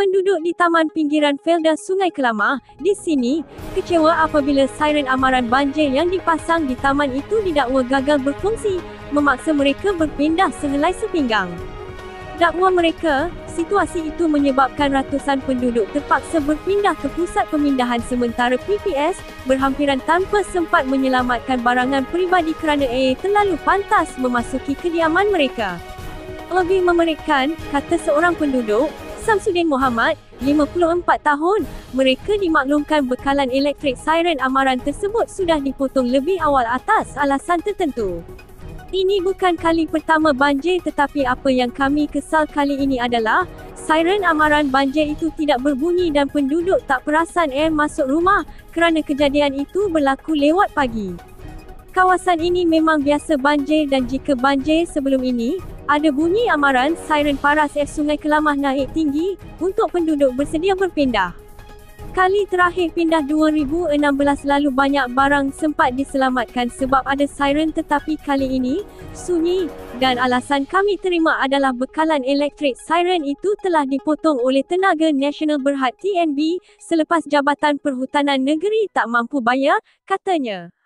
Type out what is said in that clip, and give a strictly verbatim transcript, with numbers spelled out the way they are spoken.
Penduduk di Taman Pinggiran Felda Sungai Kelamah, di sini, kecewa apabila siren amaran banjir yang dipasang di taman itu didakwa gagal berfungsi, memaksa mereka berpindah sehelai sepinggang. Dakwa mereka, situasi itu menyebabkan ratusan penduduk terpaksa berpindah ke pusat pemindahan sementara P P S, berhampiran tanpa sempat menyelamatkan barangan peribadi kerana air terlalu pantas memasuki kediaman mereka. Lebih memerikan, kata seorang penduduk, Samsudin Muhammad, lima puluh empat tahun, mereka dimaklumkan bekalan elektrik siren amaran tersebut sudah dipotong lebih awal atas alasan tertentu. Ini bukan kali pertama banjir, tetapi apa yang kami kesal kali ini adalah, siren amaran banjir itu tidak berbunyi dan penduduk tak perasan air masuk rumah, kerana kejadian itu berlaku lewat pagi. Kawasan ini memang biasa banjir dan jika banjir sebelum ini, ada bunyi amaran siren paras air Sungai Kelamah naik tinggi, untuk penduduk bersedia berpindah. Kali terakhir pindah dua ribu enam belas lalu banyak barang sempat diselamatkan sebab ada siren, tetapi kali ini, sunyi, dan alasan kami terima adalah bekalan elektrik siren itu telah dipotong oleh Tenaga Nasional Berhad T N B, selepas Jabatan Perhutanan Negeri tak mampu bayar, katanya.